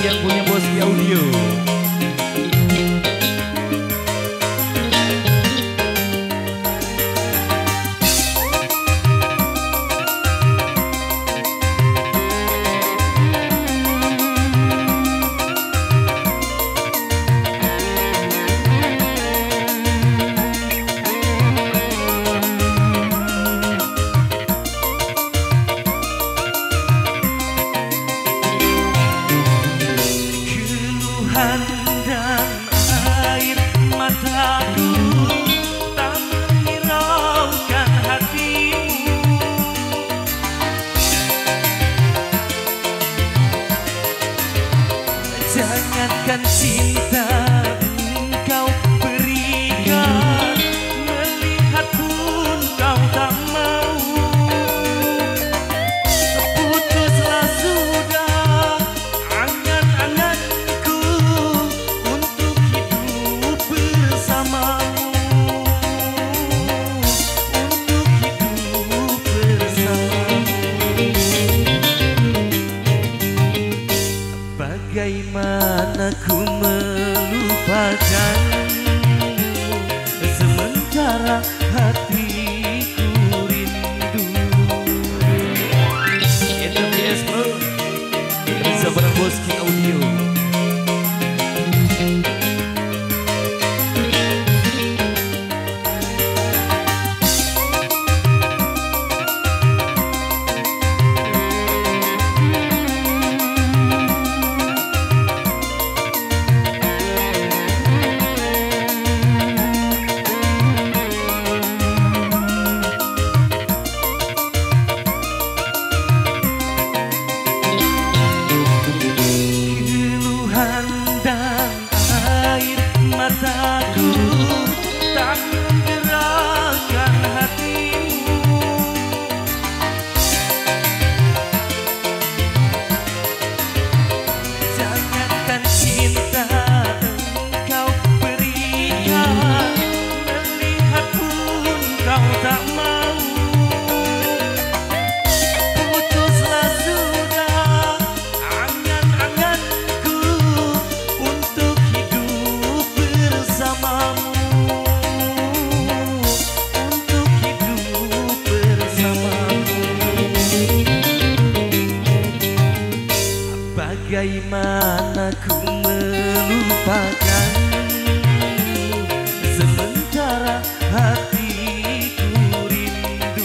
yang punya Boski Audio. Dan air mataku tak menghiraukan hatimu. Jangankan cinta engkau berikan, melihat pun kau tak mau. Putuslah sudah angan-anganku untuk hidup bersamamu, untuk hidup bersamamu. Bagaimana ku melupakanmu, sementara hatiku rindu. NWS Bro, bisa bareng Boski Audio. Dan air mataku tak menggerakkan hatimu. Jangankan cinta engkau berikan, melihat pun kau tak mau. Putuslah sudah angan-anganku untuk hidup bersamamu, untuk hidup bersamamu. Bagaimana ku melupakanmu, sementara hatiku rindu.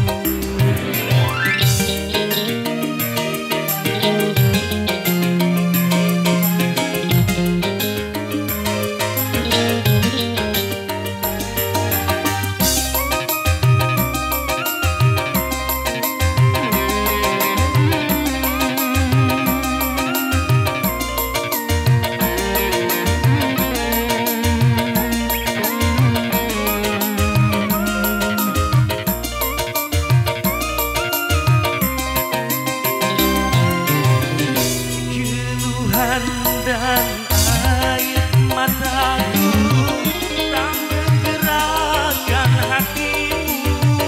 Dan air mataku tak menggerakkan hatimu.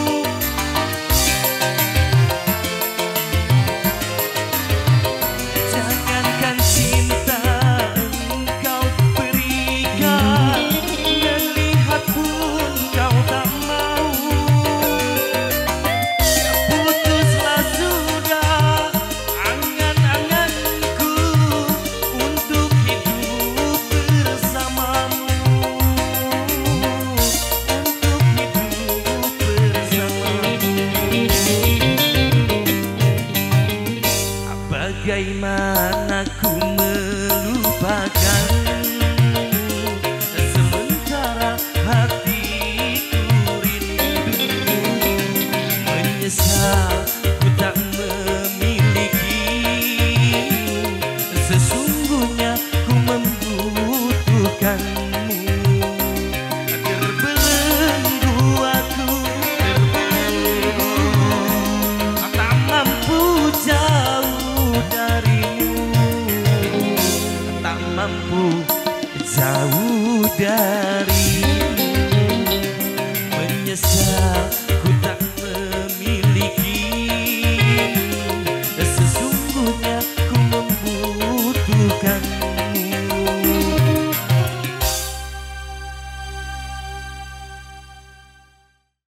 Jangankan cinta engkau berikan, melihat pun kau tak mau. Putuslah sudah angan-anganku untuk hidup bersamamu, untuk hidup bersamamu. Bagaimana ku melupakanmu, sementara hatiku rindu. Menyesal ku tak memilikimu, sesungguhnya ku membutuhkanmu. Terbelenggu aku, terbelenggu, tak mampu jauh darimu, tak mampu jauh dari